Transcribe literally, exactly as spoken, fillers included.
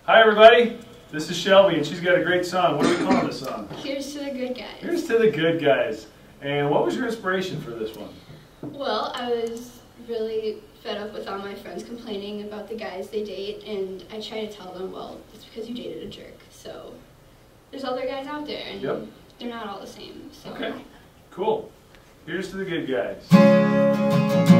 Hi everybody, this is Shelby and she's got a great song. What are we calling this song? Here's to the good guys. Here's to the Good Guys. And what was your inspiration for this one? Well, I was really fed up with all my friends complaining about the guys they date, and I try to tell them, well, it's because you dated a jerk. So there's other guys out there, and Yep. they're not all the same. So. Okay, cool. Here's to the Good Guys.